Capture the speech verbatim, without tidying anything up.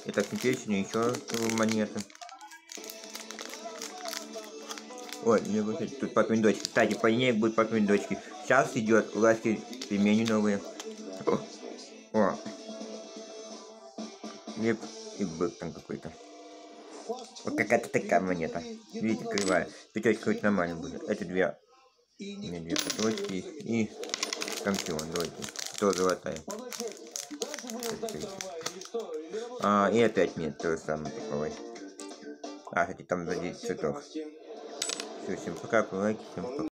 Это печень, еще монеты. Ой, не выходит. Тут папин дочки. Кстати, по ней будет папин дочки. Сейчас идет власти пельмени новые. О, о. Хлеб и бык там какой-то. Вот какая-то такая монета. Видите, кривая. Пятерочка хоть нормально будет. Это две. Не две пятерочки и кампион. Давайте. Тоже золотая. А, и опять нет, то же самое такое. А, кстати, там сзади цветок. Все, всем пока, лайки, всем пока.